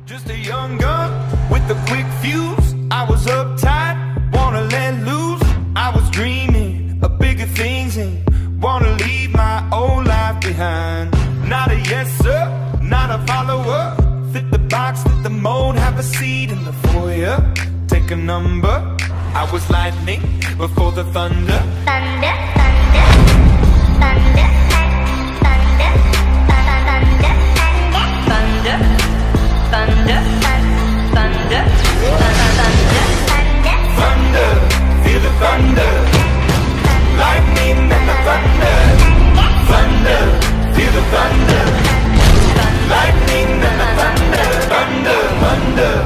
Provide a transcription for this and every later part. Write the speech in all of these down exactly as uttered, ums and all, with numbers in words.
Just a young gun with a quick fuse. I was uptight, wanna let loose. I was dreaming of bigger things and wanna leave my old life behind. Not a yes sir, not a follower. Fit the box, fit the mold, have a seat in the foyer. Take a number. I was lightning before the thunder. Thunder, thunder, thunder, thunder, thunder, thunder, thunder, thunder, thunder, thunder, feel the thunder, lightning and the thunder, thunder, feel the thunder, lightning and the thunder, thunder, thunder,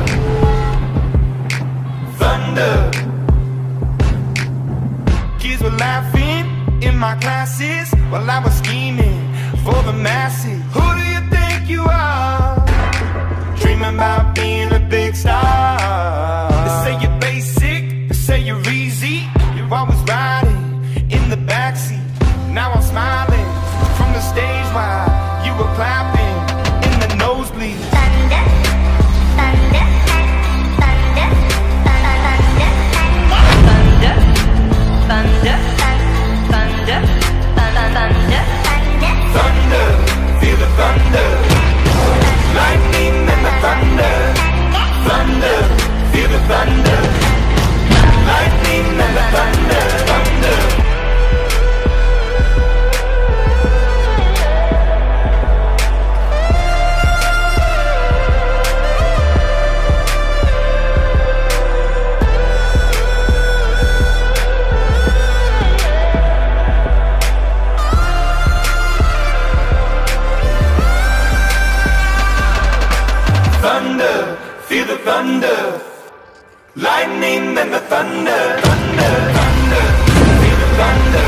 thunder. Kids were laughing in my classes while I was scheming for the masses. Who do you think you are? Dreaming about being a big star. They say you're basic, they say you're easy. You're always riding in the backseat. Now I'm smiling from the stage while you were clapping in the nosebleed. thunder, thunder, thunder, thunder, thunder, thunder, thunder, thunder, Thunder, feel the thunder, lightning and the thunder, thunder, feel the thunder, lightning and the thunder, thunder. Thunder, feel the thunder, lightning and the thunder, thunder, thunder, feel the thunder.